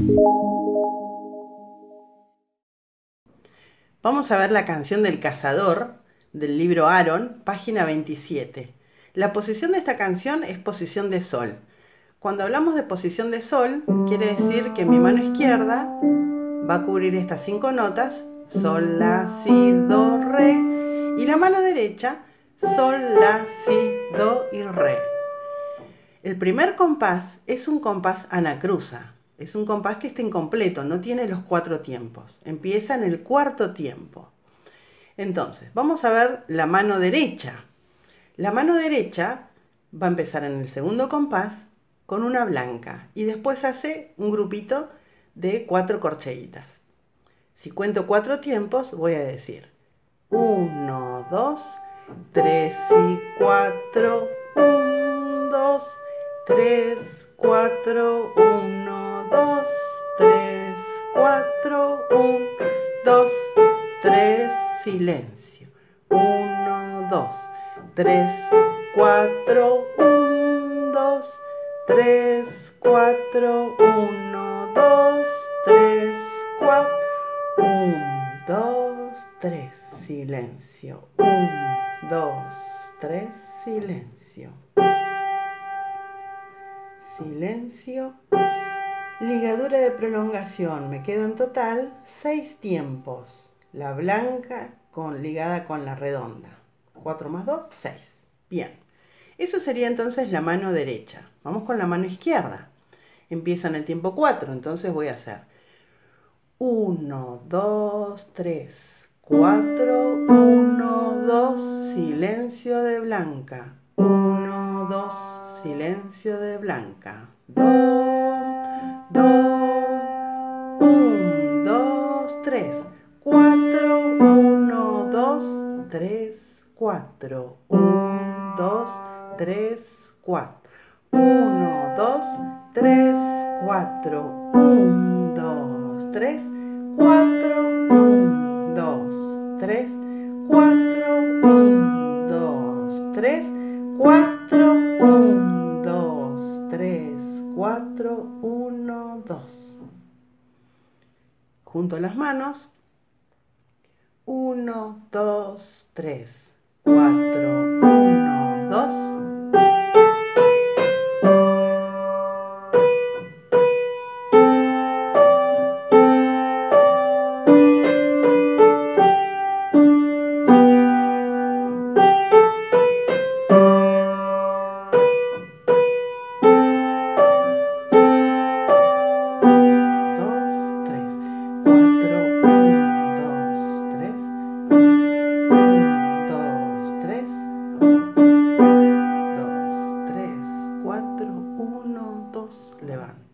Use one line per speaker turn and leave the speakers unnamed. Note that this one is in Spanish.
Vamos a ver la canción del cazador del libro Aaron, página 27. La posición de esta canción es posición de sol. Cuando hablamos de posición de sol, quiere decir que mi mano izquierda va a cubrir estas 5 notas: sol, la, si, do, re, y la mano derecha sol, la, si, do y re. El primer compás es un compás anacruza. Es un compás que está incompleto, no tiene los 4 tiempos. Empieza en el 4.º tiempo. Entonces, vamos a ver la mano derecha. La mano derecha va a empezar en el segundo compás con una blanca y después hace un grupito de 4 corcheitas. Si cuento 4 tiempos, voy a decir 1, 2, 3 y 4, 1, 2, 3, 4, 1, 2, 3, 4, 1, 2, 3, silencio. 1, 2, 3, 4, 1, 2, 3, 4, 1, 2, 3, 4, 1, 2, 3, silencio. 1, 2, 3, silencio. Silencio. Ligadura de prolongación. Me quedo en total 6 tiempos. La blanca ligada con la redonda. 4 más 2, 6. Bien. Eso sería entonces la mano derecha. Vamos con la mano izquierda. Empieza en el tiempo 4, entonces voy a hacer 1, 2, 3, 4, 1, 2, silencio de blanca. 1, 2, silencio de blanca. Do, do, 1, 2, 3, 4, 1, 2, 3, 4, 1, 2, 3, 4, 1, 2, 3, 4, 1, 2, 3, 4, 1, 2, 3, 4, 1, 2, 3, 4, 1, 2, 3, 4, 1, 2. Junto las manos. 1, 2, 3, 4, 1, 2. Levanta.